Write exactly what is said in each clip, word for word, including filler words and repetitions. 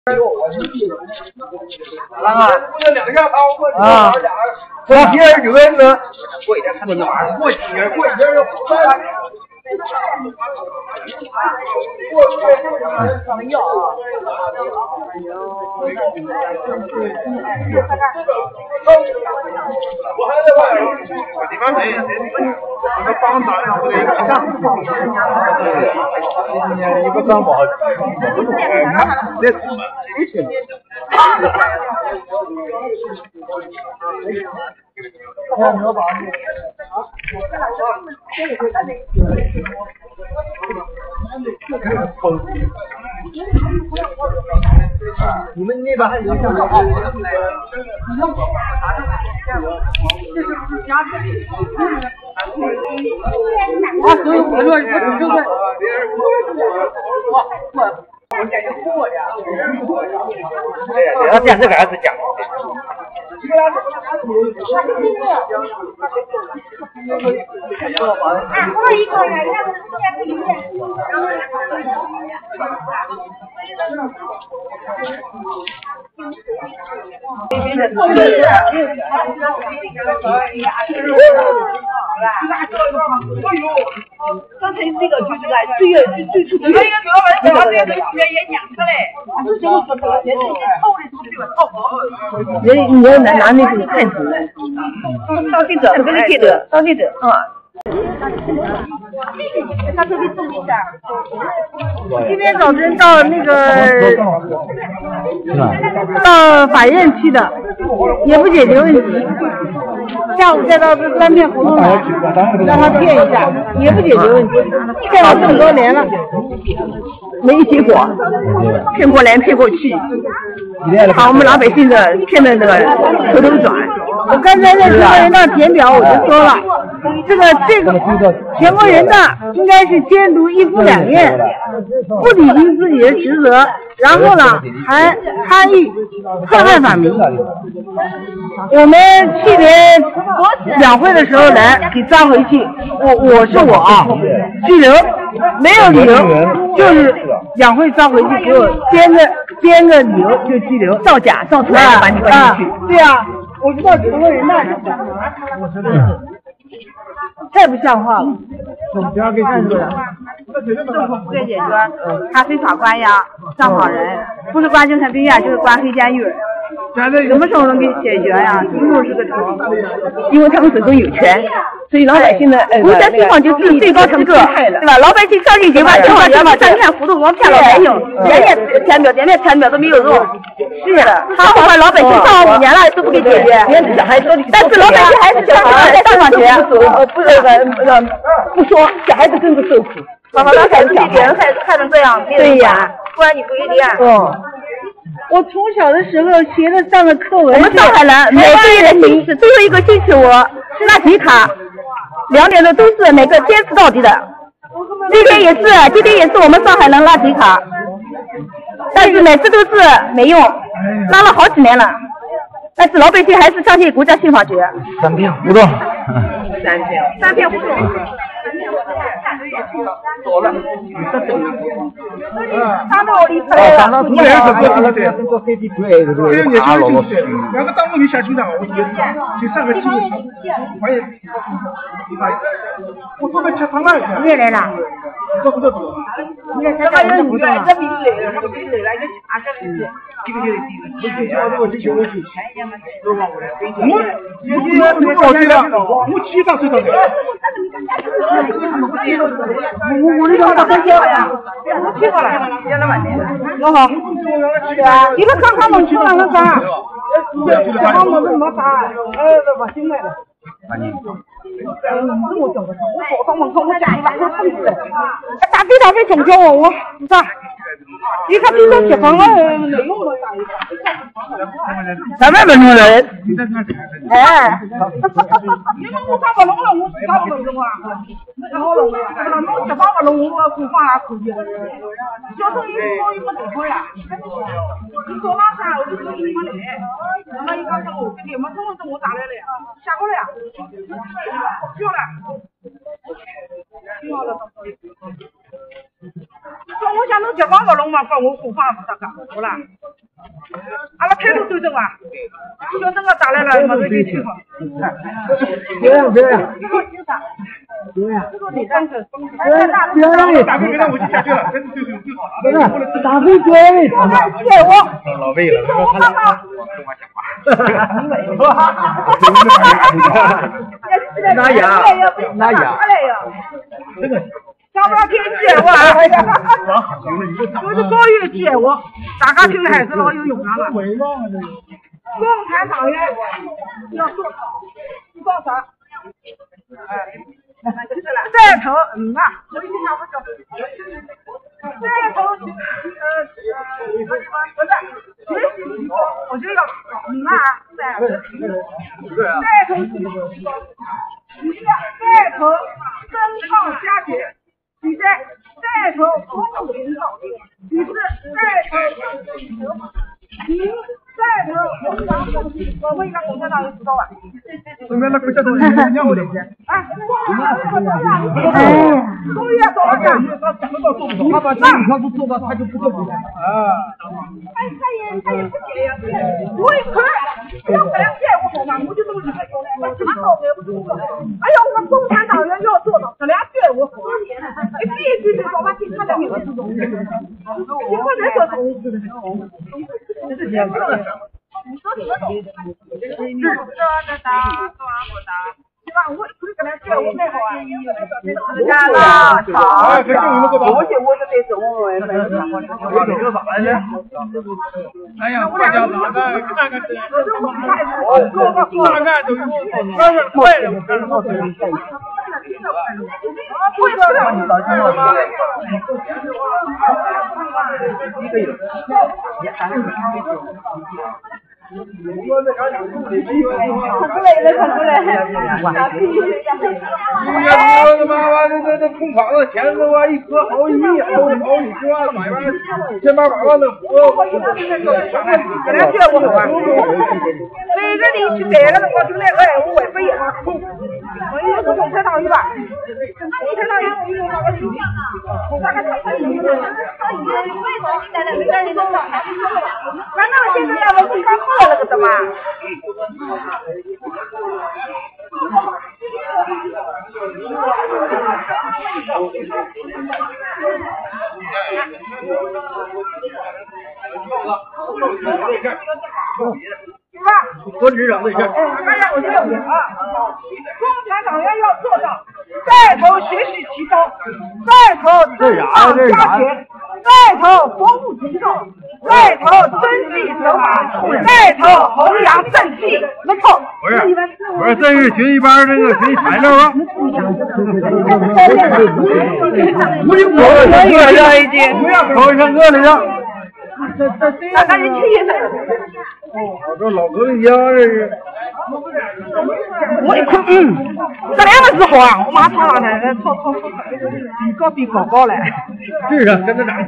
啊！啊！过几天就那个，过一点还不能玩，过几天过一天就不玩了。上药啊！我还在外头，我地方没，那个帮长要一个上，一个上不好，这出门。看牛宝，你们那边还有像好，这是不是家的？啊，所以我说我就是，我我。我感觉过呀，哎呀，电视杆是讲。啊，我一个人，那是电视里面。刚才这个就是来最最最初的。那个老板说这个也也养着嘞，人人拿拿那个看图，当记者，不是记者，当记者啊。他特别注意一下。今天早晨到那个到法院去的，也不解决问题。下午再到这三片胡同来，让他骗一下，也不解决问题。骗了这么多年了，没结果，骗过来骗过去，把我们老百姓的骗的那个头头转。我刚才在全国人大填表我就说了，这个这个全国人大应该是监督一府两院，不履行自己的职责，然后呢还参与迫害反民。我们去年两会的时候来给抓回去，我我是我啊，拘留没有理由，就是两会抓回去给我编个编个理由就拘留，造假造出来把你关进去。对啊，我知道全国人大是干嘛，太不像话了。不要给看出来。政府不会解决，他非法关押上访人，不是关精神病院就是关黑监狱。什么时候能给解决呀？一路是个头，因为他们手中有权，所以老百姓的国家情况就是最高层次，对吧？老百姓相信警察，情况情况三骗糊涂，光骗了没有，点点填表，点点填表都没有用。是的，他祸害老百姓上了五年了都不给解决，但是老百姓还是小孩在上上学，呃不那个不说，小孩子更是受苦。妈妈，老孩子被别人害害成这样，对呀，不然你不一定。嗯。我从小的时候学的上的课文，我们上海人每个月的星期，最后一个星期五拉题卡，两点的都是每个坚持到底的。今天也是，今天也是我们上海人拉题卡，但是每次都是没用，拉了好几年了。但是老百姓还是相信国家信法学。三片胡同。三片。三片胡同。走了。他到里头来了。我也是做这个的。做飞机队，这个也是就是，两个当中有下去的，我觉得就上个几个星期，我也，我准备吃汤饭去。你也来了？走不走走？你来参加我的活动啊？这没来了，这没来了，一个大个的。这个就是这个，我就我就就我去。我我我记得，我记到知道的。我我那个大三角呀，我去过了，我好。是啊，一个刚刚弄去了那啥，刚刚弄没啥，呃，把新买的。啊你。嗯，我讲的，我早上门口我家里把我送去了，大飞大飞成交我我啥？一看都是结婚了，没用了。咱们没弄人。哎。你们我咋不弄了？我咋不弄啊？然后了，我吃饭不弄，我苦饭还苦的。小时候一说一不对好呀，你说哪啥我就说你没来，那一刚才我这里没弄着我咋来了？下过来呀？去了。去了。说我想弄结婚不弄嘛，说我苦饭不咋干，好了。 阿拉态度端正啊，小灯啊打来了，马上就去好。 别呀别呀。别呀。 你看看， 别让你打飞给我就下去了，真就是最好不是打飞别我看借我。 老魏了，说他俩跟我讲话。 拿牙，拿牙。 这个。 想不到听借我啊！就是高月借我，大家听还是老有用场了。共产党员要做好，做啥？哎，再头嗯啊，我一想不着。再头呃，不是学习提高，我就要嗯啊，再再头提高，再头增创佳节。第三，带头公共行动；第四，带头政治合法；第五，带头弘扬正气。我问一下共产党有知道吧？ 我们那国家都是一样的。 哎，共产党怎么样？哎，都要做到。 他想得到做不到，他把这一条都做到，他就不做不了。啊。 哎，他也他也不借呀，我一看，要不然借我好嘛，我就这么一个交代，我什么都没有做。哎呀，我们共产党员要做到，这俩借我好。必须是说把警察的名字是中，警察在说中，这是讲不了的。你说什么懂？是的大，多不大？对吧？我可以跟他借，我买好啊。人家啦，操！我去，我就得中哎， 我这个啥呢？哎呀，我家哪个看看这，大概都有，那是快了，那是快了。 我也不知道。看出来了，看出来了。 哎呀，我他妈完了，这这空房子钱给我一颗好几亿，好几好几十万，买完千八百万的活，我给他借我好啊。每个人去贷了，我就那个我外费呀。我也是共产党员吧？共产党员我有那个手表呢，大概他他一个人，他一个人为什么现在每个人都上还是说了？难道现在咱们非常饿了个什么？ 多职长的事。 哎呀，我这个啊，共产党员要做到带头学习提高，带头增长加权，带头服务群众，带头遵纪守法，带头弘扬正气。没错。 不是，不是，这是学习班这个学习材料啊。我就我我要一斤，不要考上课了呀。 这这谁呀？赶紧去一下。 我这老哥一样这是。 我一看，嗯，这两个字好啊！我马上上来，抄抄抄，比高比高高嘞。 是啊，跟着哪？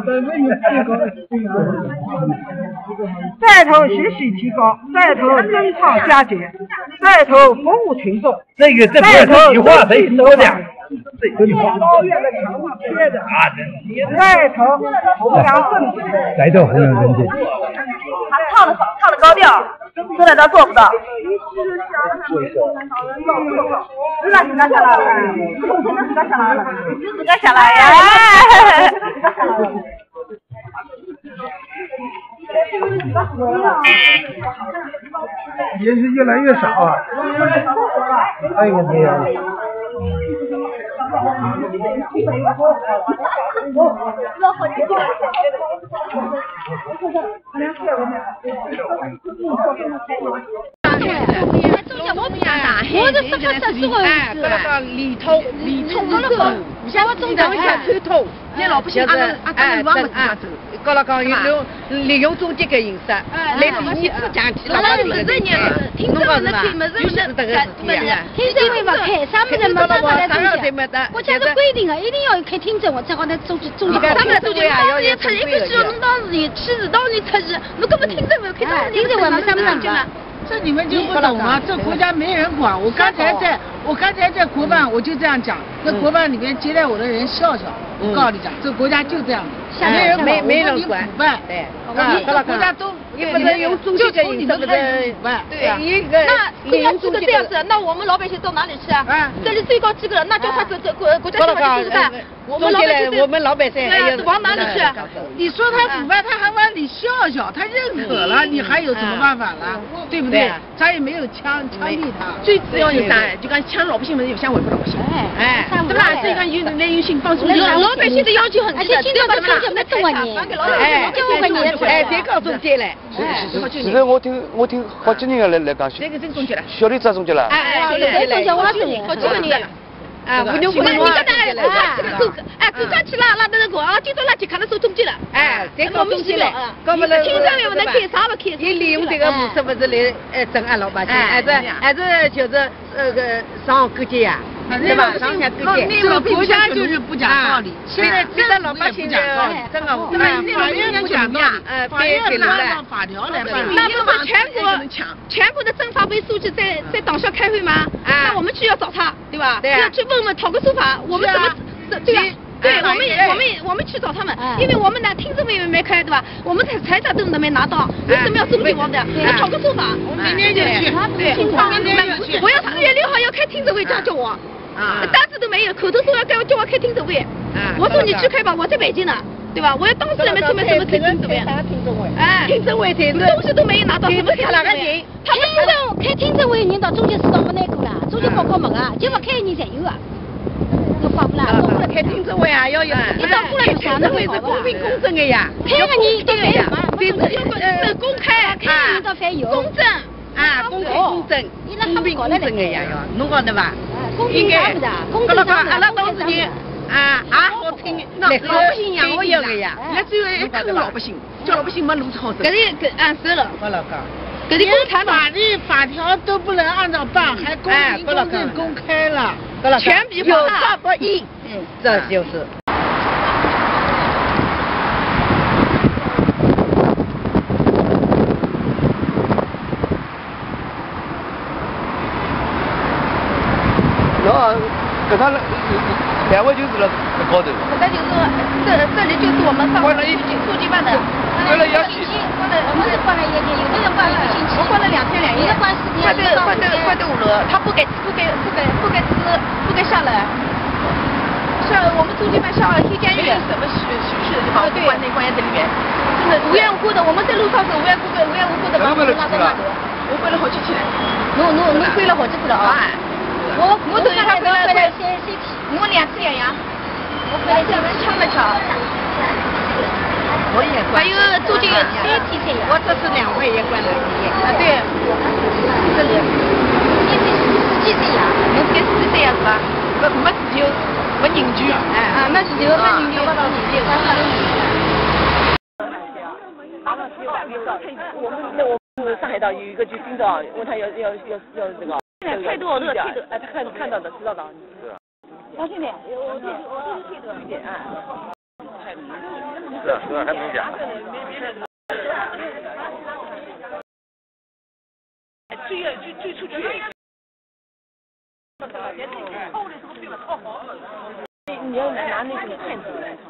带头学习提高，带头增创佳节，带头服务群众。 这个这不是这句话谁说的？这句话。 高院的强化缺的。 啊，真。 带头弘扬正气。 带头弘扬正气。 他唱的唱的高调，说的他做不到。自个自个下来了，共产党自个下来了，就自个下来呀。 也是越来越少啊。 哎呀没有。 我这什么啥时候哎，搿那个里头，里头搿那个，像我中间想偷偷，那老百姓阿拉阿拉乱不啊？搿那个用利用中介个形式，来第二次讲起老百姓的这个，听众是吧？就是这个事体啊。 听证会嘛开，啥么子没办法来中介。国家是规定的，一定要开听证，我才好来中介中介。啥么中介当时出现，必须要侬当事人去世，当事人出世，侬根本听证会开，当事人听证会没啥么上去了。 这你们就不懂了，这国家没人管。我刚才在，我刚才在国办，我就这样讲。那国办里面接待我的人笑笑，我告诉你讲，这国家就这样，没人管，没没人管。对，啊，国家都也不能用中介的形式，不是？对呀。 那既然资格这样子，那我们老百姓到哪里去啊？这里最高机构了，那叫他这这国国家机关去腐败，我们老百姓我们老百姓对往哪里去？ 你说他腐败，他还往里笑笑，他认可了，你还有什么办法了？对不对？他也没有枪枪毙他。 最主要是啥？就讲抢老百姓，有想违背老百姓。哎，对吧？所以讲有来有心帮助。 老百姓的要求很低的，这个把中介没动啊你， 哎， 就问你， 哎，再搞中介嘞。 现在我听我听好几年来来讲， 这个这个中介了， 小李找中介了。 哎， 小李中介我好几年，好几年。 啊，五六五那六。 你刚才国家去了，走，哎，国家去了，那那个啊，今朝垃圾看到收中介了。 哎，再搞中介了。 搞不了。听证也不能开，啥不开？ 也利用这个模式不是来呃整俺老百姓，还是还是就是呃个上勾结呀，对吧？上下勾结。 这个国家就是不讲道理， 现在现在老百姓的真的，对吧？ 法院不讲道理， 呃， 法院是按照法条来办。 那不是全国全国的政法委书记在在党校开会吗？那我们去要找他，对吧？ 对要去问问讨个说法，我们怎么对吧？对，我们我们我们去找他们，因为我们呢听证会也没开，对吧？我们财财产证都没拿到，为什么要中介我们的？要讨个说法。 我明天就去， 对， 明天就去。 我要四月六号要开听证会，叫叫我，单子都没有，口头说要叫叫我开听证会。我说你去开吧，我在北京呢，对吧？我要当事人们出门怎么开听证会？哎， 听证会听证， 东西都没有拿到，怎么开哪个人？ 他们听证开听证会，人到中介市场不难过了，中介搞搞门啊，就不开人才有啊。发不啦？ 开听证会啊，要有， 你到过来就听证会是公平公正的呀， 开个你都没有嘛， 对不对？ 呃，公开，开你到翻有，公正啊，公平公正，公平公正的呀，要，侬讲对吧？ 应该，公正讲，阿拉当事人啊啊，好听，老百姓养活要的呀， 那最后一坑老百姓，叫老百姓没路子好走。 搿里搿按收了， 不老讲。 搿里公开法律法条都不能按照办，还公平公正公开了， 全比有法不依，嗯，这就是。 那搿趟两位就是了高头。 搿就是这这里就是我们放书记书记办的。 关了一星期，关了，我们是关了一天，有的人关了一个星期， 我关了两天两夜， 关十天， 关到关到关到五楼，他不给不给不给不给吃不给下来。像我们书记办下了黑监狱， 什么虚虚虚的就把我们关在关在这里面， 真的无缘无故的，我们在路上是无缘无故无缘无故的把我们拉到那里。 我关了好几天了， 侬侬侬关了好几次了啊！我我头一趟关了关先先提，我两次两阳，我关了这门抢了抢。 我也关， 还有最近有三天才有。 我这次两位也关了一夜。 啊对，这里，今天十几岁呀，侬该十几岁呀是吧？ 不没自由，没人权。 哎啊，没自由，没人权，没人权，啥啥都没有。 我们那我们上海岛有一个去盯着，问他要要要要这个。态度，这个态度，哎，他看看到的，知道的。是啊。小心点，我这我这是态度一点啊。 是啊，是啊，还能讲。 追呀，追追出去。你你要拿拿那个探子。